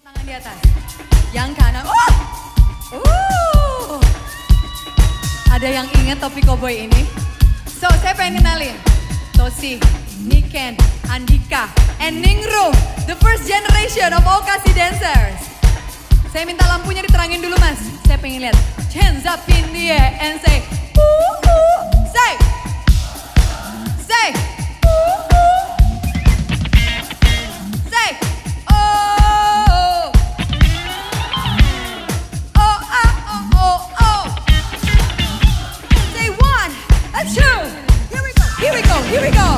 Tangan di atas. Yang kanan. Ada yang ingat topi koboi ini? So, saya pengen kenalin. Tosi, Niken, Andika, and Ningrum. The first generation of Okasi dancers. Saya minta lampunya diterangin dulu, Mas. Saya pengen lihat. Hands up in the air and say, say, say, say, oh, oh, oh, oh, oh. Say one, two, here we go, here we go, here we go.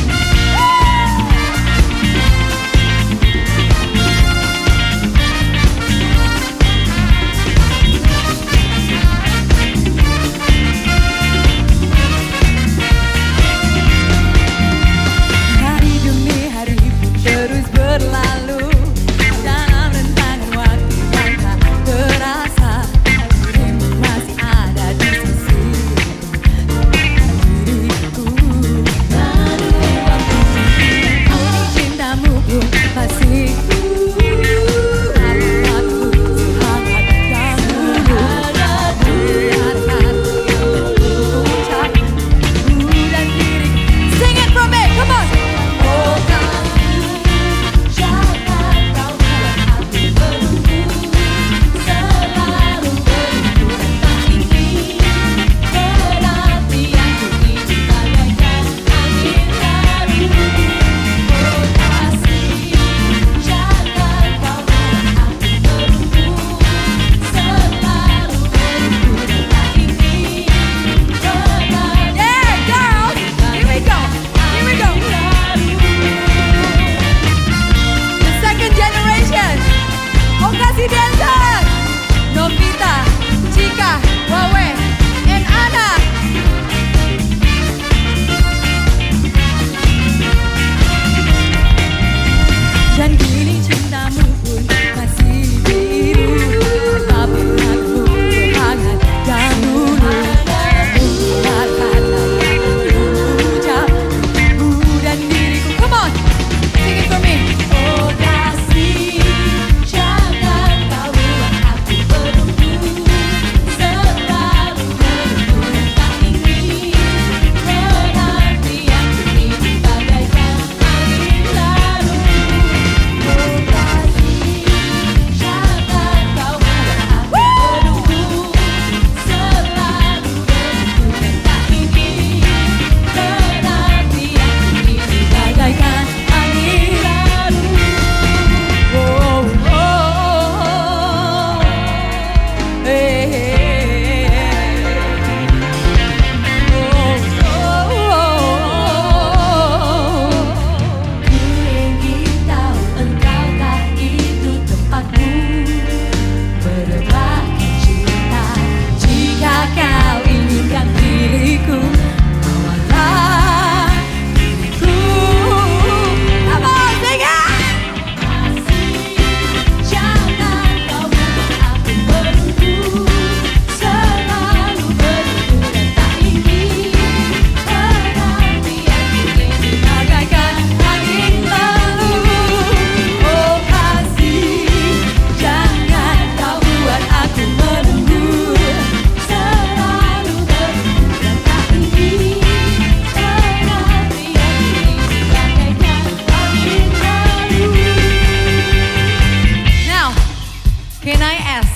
Can I ask,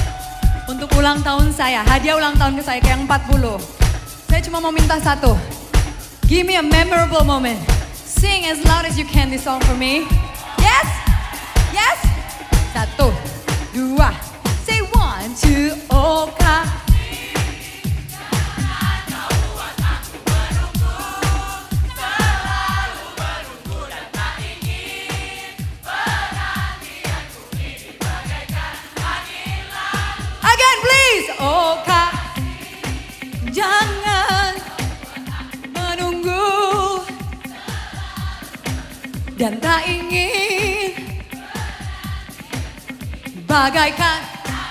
untuk ulang tahun saya, hadiah ulang tahun ke saya, kayak yang 40. Saya cuma mau minta satu. Give me a memorable moment. Sing as loud as you can this song for me. Yes? Yes? 1, 2, say 1, 2, Oka. Oh Kak, jangan menunggu dan tak ingin bagaikan.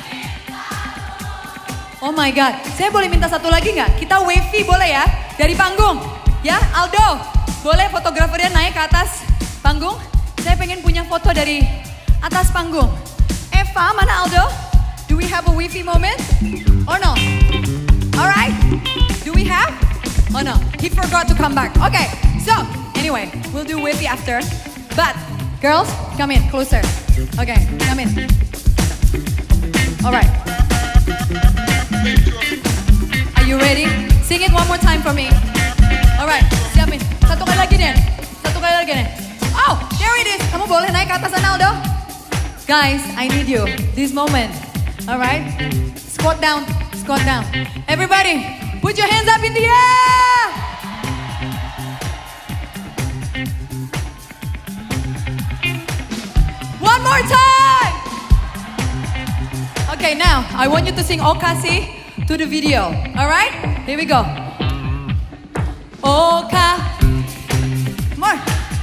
Oh my God, saya boleh minta satu lagi nggak? Kita wavy boleh ya? Dari panggung, ya Aldo, boleh fotografernya naik ke atas panggung? Saya pengen punya foto dari atas panggung. Eva, mana Aldo? Do we have a Wi-Fi moment? Or no? Alright, do we have? Oh no, he forgot to come back. Okay, so anyway, we'll do Wi-Fi after. But girls, come in, closer. Okay, come in. Alright. Are you ready? Sing it one more time for me. Alright, siapin. Satu kali lagi deh. Satu kali lagi deh. Oh, there it is. Kamu boleh naik ke atas sana, Aldo? Guys, I need you. This moment. Alright? Squat down. Squat down. Everybody, put your hands up in the air. One more time. Okay, now I want you to sing O Kasih to the video. Alright? Here we go. O Kasih. More.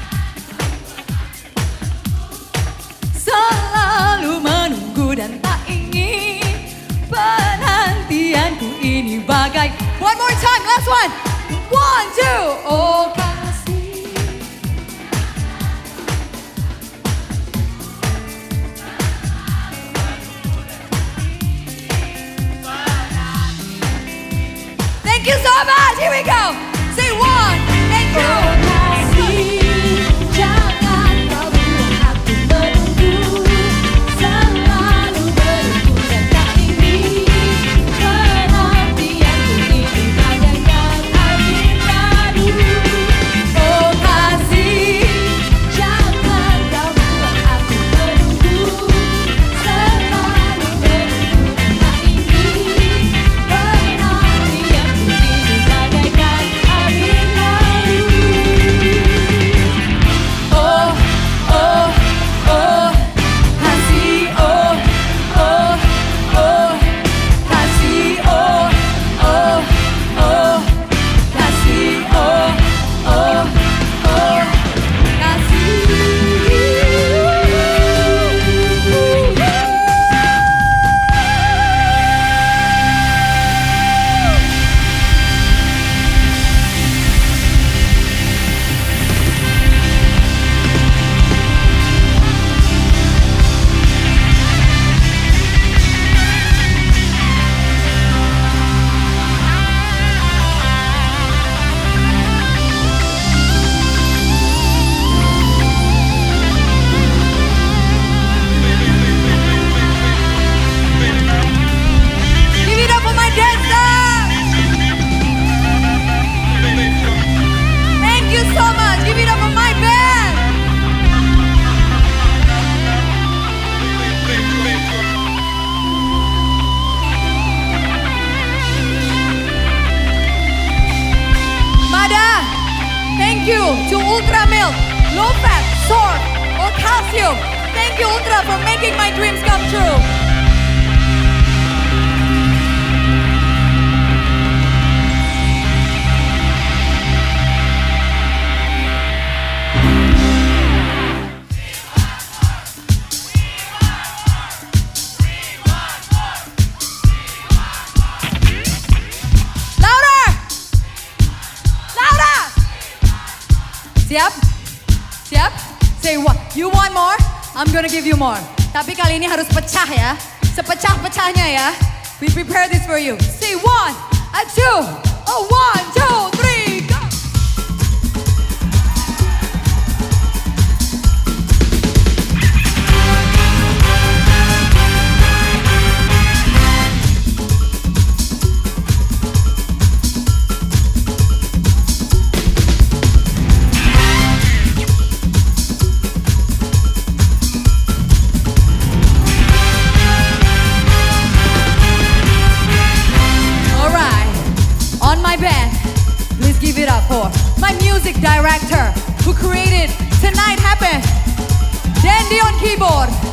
Selalu menunggu dan tak ingin penantianku ini bagai. One more time, last one. 1, 2. Oh kasih. Thank you so much. Here we go. Say 1 and 2. To Ultra Milk, Low Fat, Soar, or Calcium. Thank you Ultra for making my dreams come true. Siap? Siap? Say what? You want more? I'm gonna give you more. Tapi kali ini harus pecah ya. Sepecah-pecahnya ya. We prepare this for you. Say 1, 2, 1, 2, 3, go! Give it up for my music director who created Tonight Happen, Dandy on keyboard.